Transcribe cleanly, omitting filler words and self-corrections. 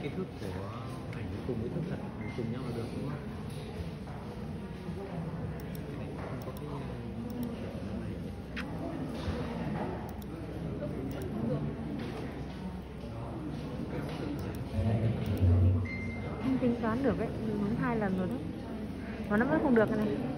cái thước của ảnh cùng với thước thật cùng nhau là được đúng không? Cái này không có cái không tính toán được ấy, mình muốn 2 lần rồi đó mà nó vẫn không được cái này.